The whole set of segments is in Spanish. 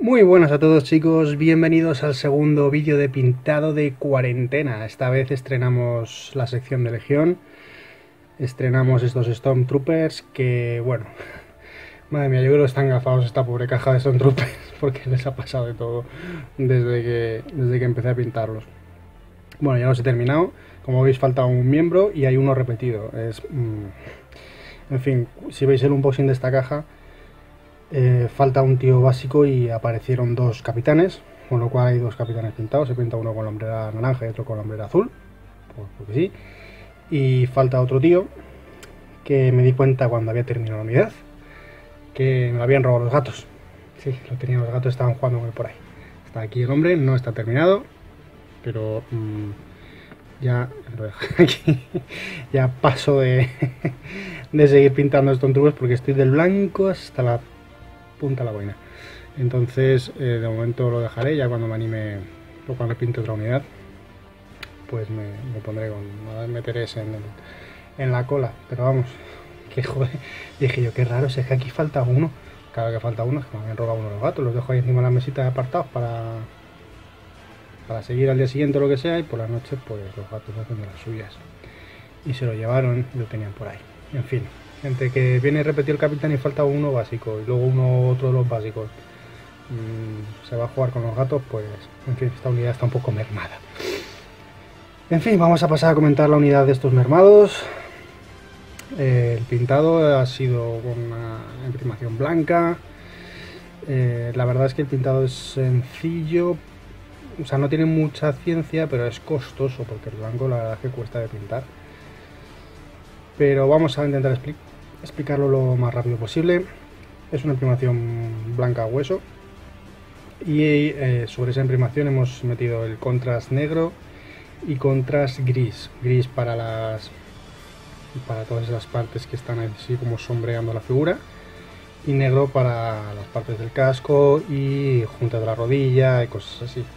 Muy buenas a todos, chicos, bienvenidos al segundo vídeo de pintado de cuarentena. Esta vez estrenamos la sección de Legión, estrenamos estos Stormtroopers que, bueno, madre mía, yo creo que están gafados esta pobre caja de Stormtroopers porque les ha pasado de todo desde que empecé a pintarlos. Bueno, ya los he terminado, como veis falta un miembro y hay uno repetido. En fin, si veis el unboxing de esta caja, falta un tío básico y aparecieron dos capitanes, con lo cual hay dos capitanes pintados. Se pinta uno con la hombrera naranja y otro con la hombrera azul, porque sí. Y falta otro tío que me di cuenta cuando había terminado la unidad que me lo habían robado los gatos. Sí, lo tenían los gatos, estaban jugando con él por ahí. Está aquí el hombre, no está terminado, pero ya lo dejo aquí. Ya paso de seguir pintando estos trucos porque estoy del blanco hasta la punta de la boina. Entonces de momento lo dejaré. Ya cuando me anime o cuando pinte otra unidad, pues me pondré con meterés en la cola. Pero vamos, que joder, dije yo, qué raro, si es que aquí falta uno. Claro que falta uno, es que me habían robado uno de los gatos. Los dejo ahí encima de la mesita de apartados para seguir al día siguiente o lo que sea, y por la noche pues los gatos hacen de las suyas. Y se lo llevaron y lo tenían por ahí. En fin, entre que viene repetido el capitán y falta uno básico y luego otro de los básicos se va a jugar con los gatos, pues en fin, esta unidad está un poco mermada. En fin, vamos a pasar a comentar la unidad de estos mermados. El pintado ha sido con una imprimación blanca. La verdad es que el pintado es sencillo, o sea, no tiene mucha ciencia, pero es costoso porque el blanco la verdad es que cuesta de pintar. Pero vamos a intentar explicarlo lo más rápido posible. Es una imprimación blanca a hueso y sobre esa imprimación hemos metido el contrast negro y contrast gris. Gris para todas esas partes que están así como sombreando la figura, y negro para las partes del casco y juntas de la rodilla y cosas así.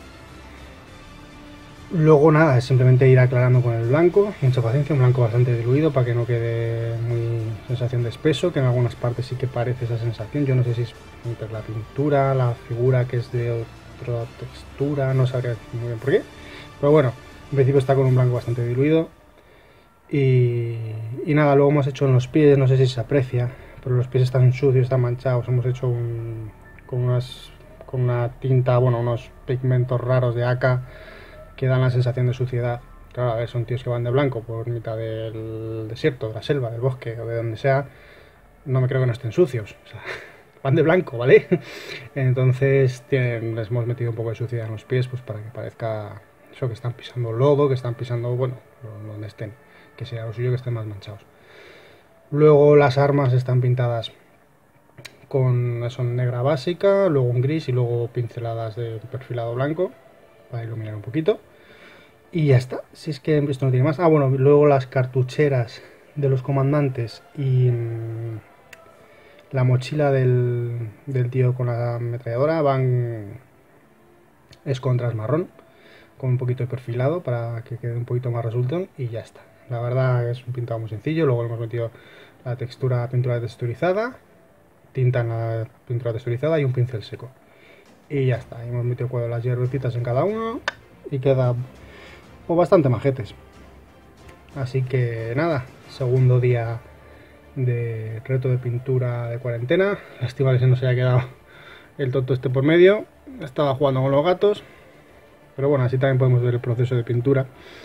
Luego nada, es simplemente ir aclarando con el blanco, mucha paciencia, un blanco bastante diluido para que no quede muy sensación de espeso, que en algunas partes sí que parece esa sensación. Yo no sé si es entre la pintura, la figura que es de otra textura, no sabría muy bien por qué. Pero bueno, en principio está con un blanco bastante diluido. Y nada, luego hemos hecho en los pies, no sé si se aprecia, pero los pies están sucios, están manchados. Hemos hecho con una tinta, bueno, unos pigmentos raros de Aka que dan la sensación de suciedad. Claro, a ver, son tíos que van de blanco por mitad del desierto, de la selva, del bosque o de donde sea. No me creo que no estén sucios, o sea, van de blanco, ¿vale? Entonces les hemos metido un poco de suciedad en los pies, pues para que parezca eso, que están pisando lodo, que están pisando, bueno, donde estén, que sea lo suyo, que estén más manchados. Luego las armas están pintadas con eso, negra básica, luego un gris y luego pinceladas de perfilado blanco para iluminar un poquito. Y ya está, si es que esto no tiene más. Ah, bueno, luego las cartucheras de los comandantes y la mochila del tío con la ametralladora es contrast marrón, con un poquito de perfilado para que quede un poquito más resultón, y ya está. La verdad es un pintado muy sencillo. Luego hemos metido la pintura texturizada, tinta en la pintura texturizada y un pincel seco. Y ya está, hemos metido las hierbecitas en cada uno y queda pues bastante majetes. Así que nada, segundo día de reto de pintura de cuarentena. Lástima que se nos haya quedado el tonto este por medio. Estaba jugando con los gatos, pero bueno, así también podemos ver el proceso de pintura.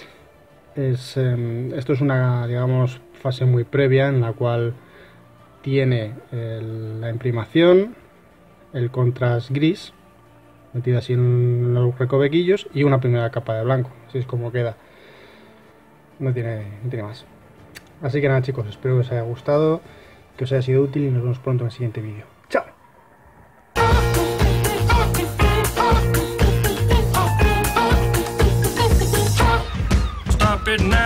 Esto es una, digamos, fase muy previa en la cual tiene la imprimación, el contrast gris metida así en los recovequillos y una primera capa de blanco. Así es como queda. No tiene más. Así que nada, chicos, espero que os haya gustado, que os haya sido útil, y nos vemos pronto en el siguiente vídeo. ¡Chao! Stop it now.